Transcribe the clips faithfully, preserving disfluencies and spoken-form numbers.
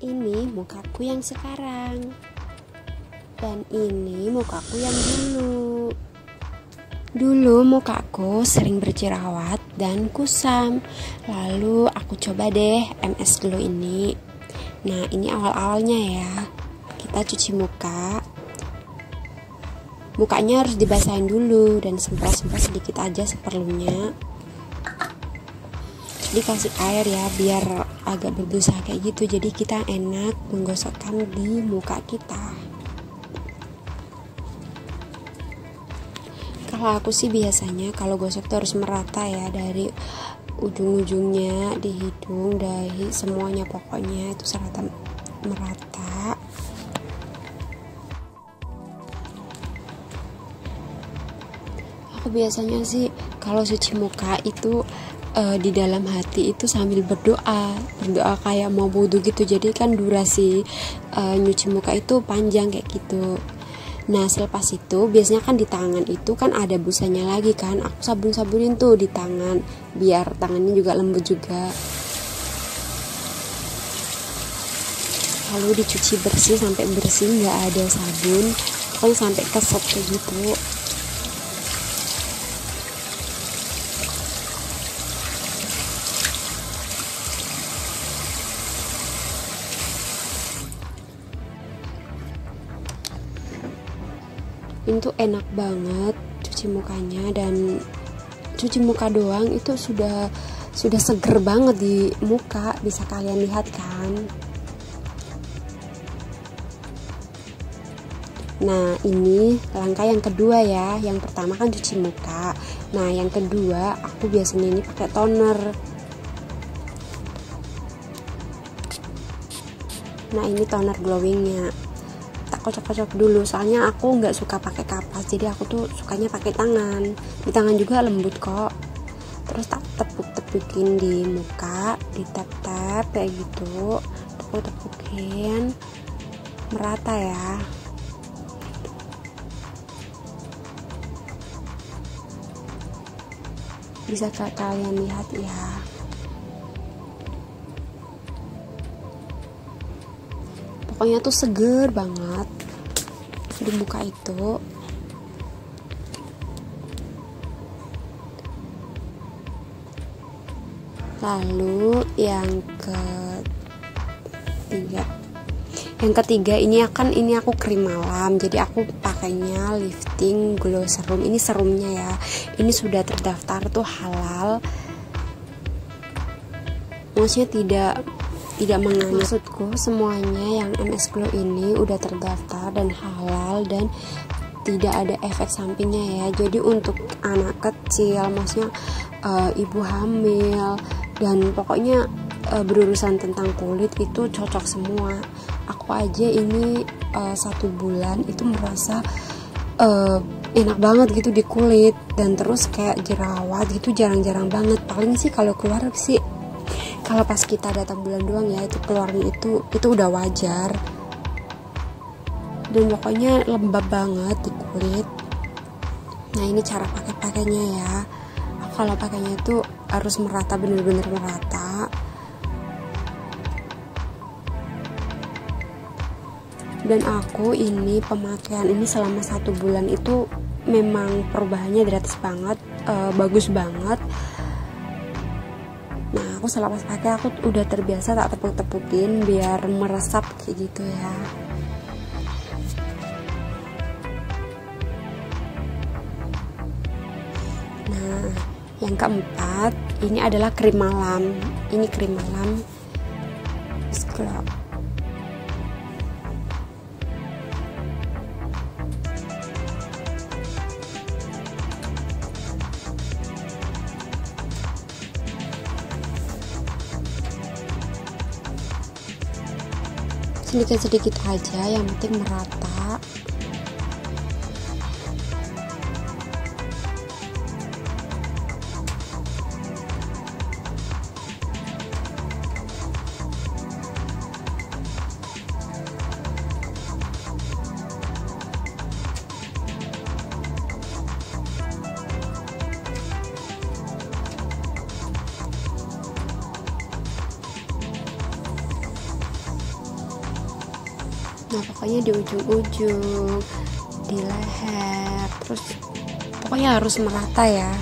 Ini mukaku yang sekarang. Dan ini mukaku yang dulu. Dulu mukaku sering berjerawat dan kusam. Lalu aku coba deh M S Glow ini. Nah, ini awal-awalnya ya. Kita cuci muka. Mukanya harus dibasahin dulu dan semprot-semprot sedikit aja seperlunya. Dikasih air ya biar agak berbusa kayak gitu, jadi kita enak menggosokkan di muka kita. Kalau aku sih biasanya kalau gosok tuh harus merata ya, dari ujung-ujungnya di hidung, dahi, semuanya pokoknya itu serata merata. Aku biasanya sih kalau cuci muka itu uh, di dalam hati itu sambil berdoa, berdoa kayak mau wudhu gitu. Jadi kan durasi uh, nyuci muka itu panjang kayak gitu. Nah, selepas itu biasanya kan di tangan itu kan ada busanya lagi kan. Aku sabun-sabunin tuh di tangan biar tangannya juga lembut juga. Lalu dicuci bersih sampai bersih, nggak ada sabun, pokoknya sampai keset kayak gitu. Itu enak banget cuci mukanya, dan cuci muka doang itu sudah sudah seger banget di muka, bisa kalian lihat kan. Nah, ini langkah yang kedua ya. Yang pertama kan cuci muka. Nah, yang kedua aku biasanya ini pakai toner. Nah, ini toner glowingnya. Tak kocok-kocok dulu, soalnya aku nggak suka pakai kapas, jadi aku tuh sukanya pakai tangan. Di tangan juga lembut kok. Terus tak tepuk-tepukin di muka, di tap-tap kayak gitu, tepuk-tepukin merata ya. Bisa kalian lihat ya. Pokoknya tuh seger banget di muka itu. Lalu yang ketiga, yang ketiga ini akan ini aku krim malam. Jadi aku pakainya lifting glow serum. Ini serumnya ya. Ini sudah terdaftar tuh halal. Maksudnya tidak tidak mengandung, maksudku semuanya yang M S Glow ini udah terdaftar dan halal dan tidak ada efek sampingnya ya. Jadi untuk anak kecil, maksudnya uh, ibu hamil, dan pokoknya uh, berurusan tentang kulit itu cocok semua. Aku aja ini uh, satu bulan itu merasa uh, enak banget gitu di kulit, dan terus kayak jerawat gitu jarang-jarang banget. Paling sih kalau keluar sih kalau pas kita datang bulan doang ya, itu keluarnya itu itu udah wajar. Dan pokoknya lembab banget di kulit. Nah, ini cara pakai-pakainya ya. Aku kalau pakainya itu harus merata, bener-bener merata. Dan aku ini pemakaian ini selama satu bulan itu memang perubahannya drastis banget, e, bagus banget. Nah, aku selalu pakai aku udah terbiasa tak tepuk-tepukin biar meresap kayak gitu ya. Nah, yang keempat ini adalah krim malam. Ini krim malam Glow. Sedikit-sedikit aja, yang penting merata. Nah pokoknya di ujung-ujung, di leher, terus pokoknya harus merata ya.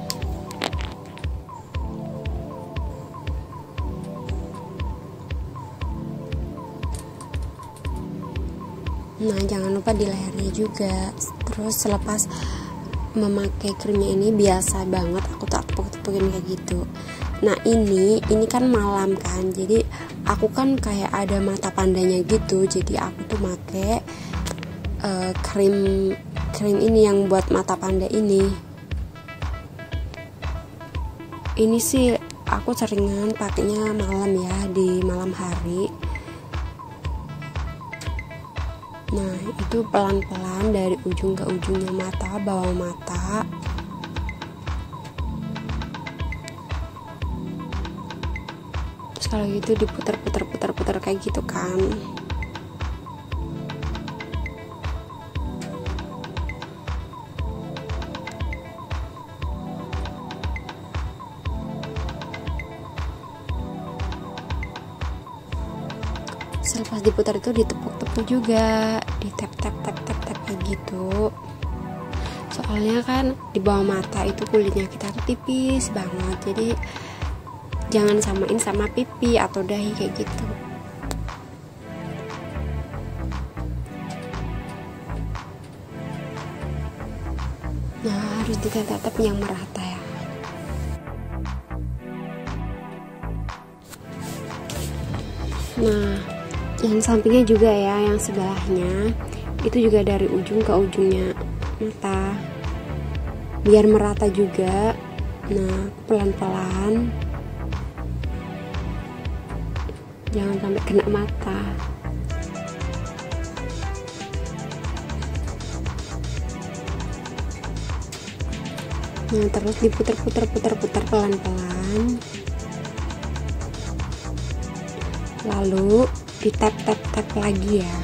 Nah jangan lupa di lehernya juga. Terus selepas memakai krimnya ini biasa banget aku tak tepuk-tepukin kayak gitu. Nah ini ini kan malam kan, jadi aku kan kayak ada mata pandanya gitu, jadi aku tuh make uh, krim krim ini yang buat mata panda ini. Ini sih aku seringan pakainya malam ya, di malam hari. Nah itu pelan-pelan dari ujung ke ujungnya mata, bawah mata. Terus kalau gitu diputar-putar-putar-putar kayak gitu kan. Selepas diputar itu ditepuk-tepuk juga, di tap tap tap tap tap kayak gitu. Soalnya kan di bawah mata itu kulitnya kita tuh tipis banget, jadi jangan samain sama pipi atau dahi kayak gitu. Nah harus ditatap yang merata ya. Nah yang sampingnya juga ya, yang sebelahnya itu juga dari ujung ke ujungnya mata, biar merata juga. Nah pelan-pelan, jangan sampai kena mata. Nah terus diputar-putar-putar-putar pelan-pelan, lalu di tap tap tap lagi ya,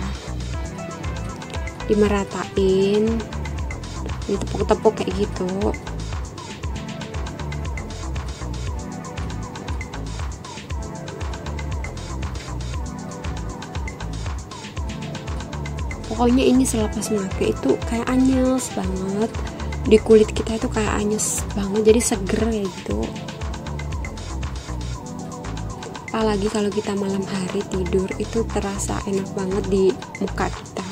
dimeratain, ditepuk-tepuk kayak gitu. Pokoknya ini selepas pakai itu kayak anyes banget di kulit kita, itu kayak anyes banget, jadi seger kayak gitu. Apalagi kalau kita malam hari tidur itu terasa enak banget di muka kita.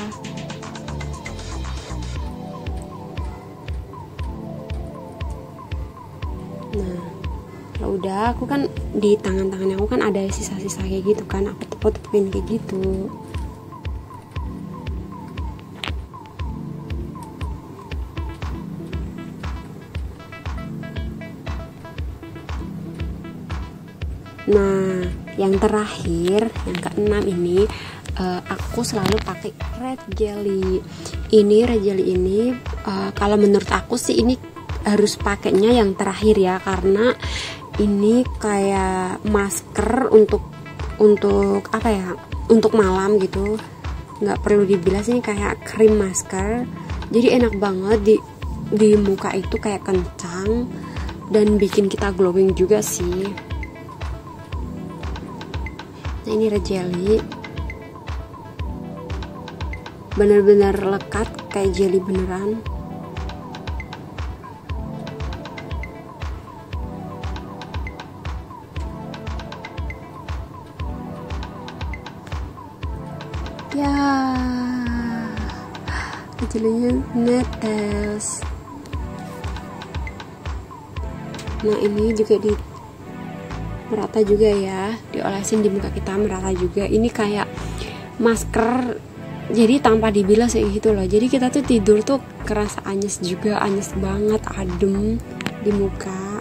Nah kalau udah, aku kan di tangan-tangannya aku kan ada sisa-sisa kayak gitu kan, aku tepuk-tepukin kayak gitu. Nah, yang terakhir, yang keenam ini, uh, aku selalu pakai red jelly. Ini red jelly ini, uh, kalau menurut aku sih ini harus pakainya yang terakhir ya, karena ini kayak masker untuk untuk apa ya? Untuk malam gitu. Nggak perlu dibilas, ini kayak krim masker. Jadi enak banget di di muka itu, kayak kencang dan bikin kita glowing juga sih. Nah ini red jelly, bener-bener lekat kayak jelly beneran. Ya, red jelly-nya netes. Nah ini juga di merata juga ya, diolesin di muka kita merata juga. Ini kayak masker, jadi tanpa dibilas kayak gitu loh. Jadi kita tuh tidur tuh kerasa anyes juga, anyes banget, adem di muka.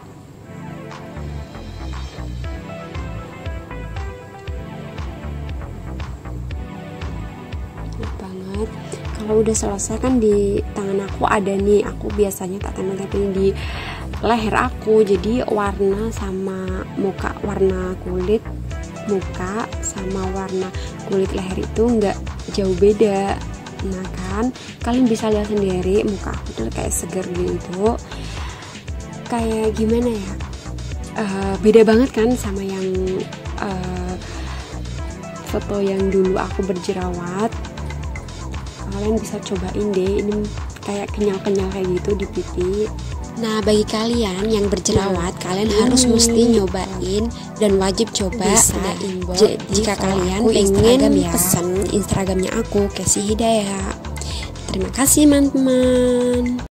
Enak banget. Kalau udah selesai kan di tangan aku ada nih, aku biasanya tak tempel-tempelin di leher aku, jadi warna sama muka, warna kulit muka sama warna kulit leher itu nggak jauh beda. Nah kan kalian bisa lihat sendiri muka aku tuh kayak seger gitu, kayak gimana ya, uh, beda banget kan sama yang uh, foto yang dulu aku berjerawat. Kalian bisa cobain deh, ini kayak kenyal-kenyal kayak gitu di pipi. Nah, bagi kalian yang berjerawat, nah, kalian hmm. harus mesti nyobain dan wajib coba. Bisa inbox jika kalian pengen ya. Pesan Instagramnya aku, Casey Hidayah. Terima kasih teman-teman.